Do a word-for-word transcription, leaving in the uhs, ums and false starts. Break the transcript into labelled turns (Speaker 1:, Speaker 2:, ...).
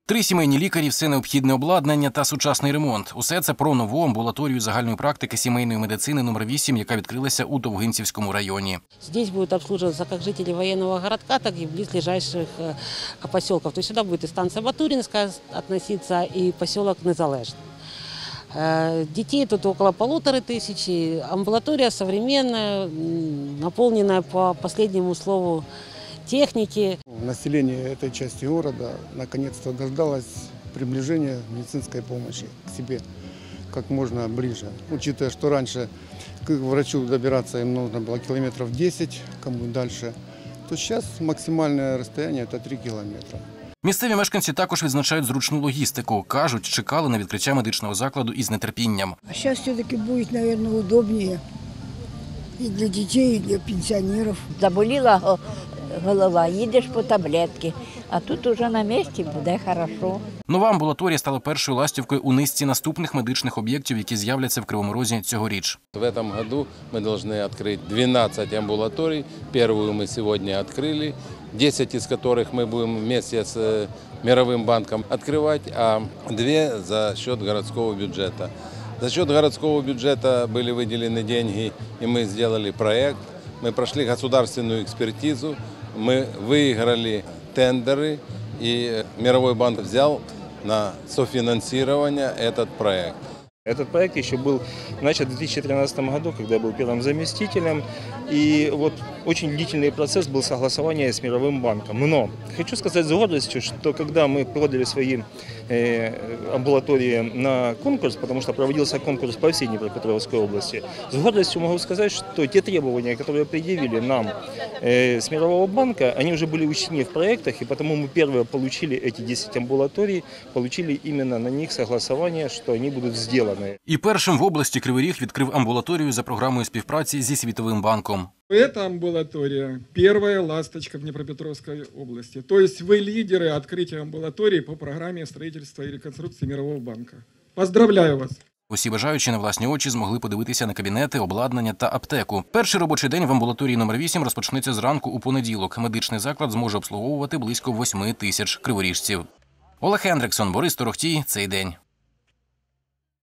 Speaker 1: Три сімейні лікарі, все необхідне обладнання та сучасний ремонт. Усе це про нову амбулаторію загальної практики сімейної медицини номер вісім, яка відкрилася у Довгинцівському районі.
Speaker 2: Здесь будут обслуживаться как жители военного городка, так и близлежащих поселков. То есть сюда будет и станция Батуринская относиться, и поселок Незалежный. Детей тут около полутора тысяч. Амбулатория современная, наполненная по последнему слову техники.
Speaker 3: Население этой части города наконец-то дождалось приближения медицинской помощи к себе как можно ближе. Учитывая, что раньше к врачу добираться им нужно было километров десять, кому дальше, то сейчас максимальное расстояние – это три километра.
Speaker 1: Місцеві мешканці також відзначають зручну логістику. Кажуть, чекали на відкриття медичного закладу із нетерпінням.
Speaker 4: А зараз все-таки буде, мабуть, удобніше і для дітей, і для пенсіонерів.
Speaker 5: Заболіла голова, їдеш по таблетки, а тут уже на місці буде хорошо.
Speaker 1: Нова амбулаторія стала першою ластівкою у низці наступних медичних об'єктів, які з'являться в Кривому Розі цьогоріч.
Speaker 6: В этом году мы должны открыть двенадцать амбулаторий. Первую мы сегодня открыли, десять из которых мы будем вместе с Мировым банком открывать, а две за счет городского бюджета. За счет городского бюджета были выделены деньги, и мы сделали проект. Мы прошли государственную экспертизу, мы выиграли тендеры, и Мировой банк взял на софинансирование этот проект.
Speaker 7: Этот проект еще был начат в две тысячи тринадцатом году, когда я был первым заместителем. И вот очень длительный процесс был согласования с Мировым банком. Но хочу сказать с гордостью, что когда мы продали свои э, амбулатории на конкурс, потому что проводился конкурс по всей Днепропетровской области, с гордостью могу сказать, что те требования, которые предъявили нам э, с Мирового банка, они уже были учтены в проектах, и потому мы первые получили эти десять амбулаторий, получили именно на них согласование, что они будут сделаны.
Speaker 1: І першим в області Кривий Ріг відкрив амбулаторію за програмою співпраці зі Світовим банком.
Speaker 8: Эта амбулатория – первая ласточка в Днепропетровской области. То есть вы лидеры открытия амбулатории по программе строительства и реконструкции Мирового банка. Поздравляю вас!
Speaker 1: Усі бажаючі на власні очі змогли подивитися на кабінети, обладнання та аптеку. Перший робочий день в амбулаторії номер вісім розпочнеться зранку у понеділок. Медичний заклад зможе обслуговувати близько восьми тисяч криворіжців. Олег Хендриксон, Борис Торохтій. Цей день.